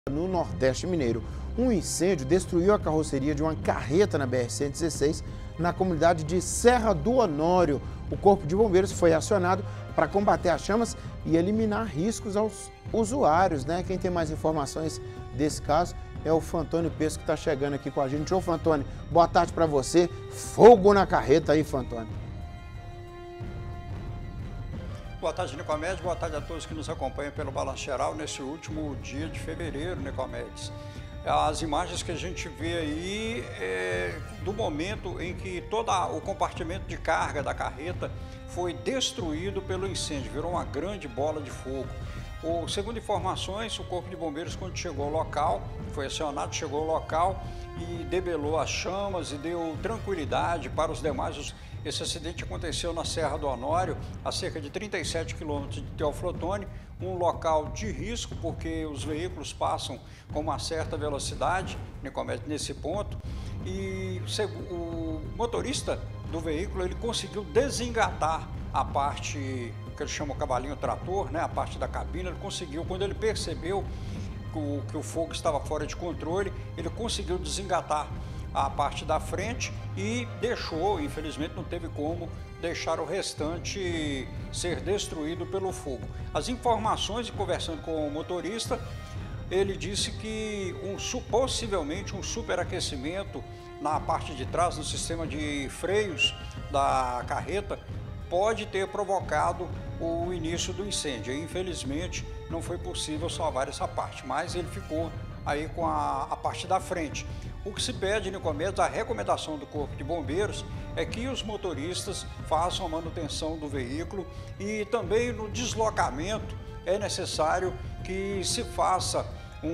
No Nordeste Mineiro, um incêndio destruiu a carroceria de uma carreta na BR-116 na comunidade de Serra do Honório. O Corpo de Bombeiros foi acionado para combater as chamas e eliminar riscos aos usuários, né? Quem tem mais informações desse caso é o Fantônio Pesco, que está chegando aqui com a gente. Ô Fantônio, boa tarde para você. Fogo na carreta aí, Fantônio. Boa tarde, Nicomedes. Boa tarde a todos que nos acompanham pelo Balanço Geral nesse último dia de fevereiro, Nicomedes. As imagens que a gente vê aí do momento em que todo o compartimento de carga da carreta foi destruído pelo incêndio, virou uma grande bola de fogo. Segundo informações, o Corpo de Bombeiros, quando chegou ao local, foi acionado, chegou ao local e debelou as chamas e deu tranquilidade para os demais. Esse acidente aconteceu na Serra do Honório, a cerca de 37 quilômetros de Teófilo Otoni, um local de risco, porque os veículos passam com uma certa velocidade, nesse ponto, e o motorista do veículo, ele conseguiu desengatar a parte que eles chamam cavalinho trator, né, a parte da cabina. Ele conseguiu, quando ele percebeu que o fogo estava fora de controle, ele conseguiu desengatar a parte da frente e deixou, infelizmente não teve como deixar o restante ser destruído pelo fogo. As informações, conversando com o motorista, ele disse que possivelmente um superaquecimento na parte de trás, no sistema de freios da carreta, pode ter provocado o início do incêndio. Infelizmente não foi possível salvar essa parte, mas ele ficou aí com a parte da frente. O que se pede, Nicomedes, a recomendação do Corpo de Bombeiros é que os motoristas façam a manutenção do veículo e também no deslocamento é necessário que se faça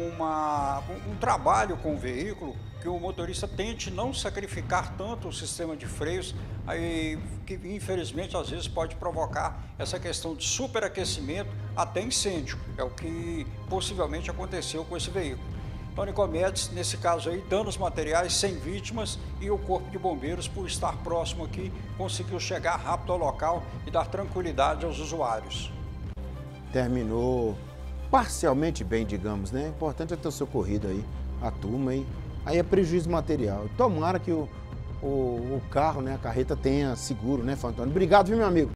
um trabalho com o veículo, que o motorista tente não sacrificar tanto o sistema de freios, aí, que infelizmente às vezes pode provocar essa questão de superaquecimento até incêndio. É o que possivelmente aconteceu com esse veículo. Então, Nicomedes, nesse caso aí, danos materiais, sem vítimas, e o Corpo de Bombeiros, por estar próximo aqui, conseguiu chegar rápido ao local e dar tranquilidade aos usuários. Terminou parcialmente bem, digamos, né? O importante é ter socorrido aí a turma aí é prejuízo material. Tomara que o carro, né, a carreta tenha seguro, né, Fantônio? Obrigado, viu, meu amigo?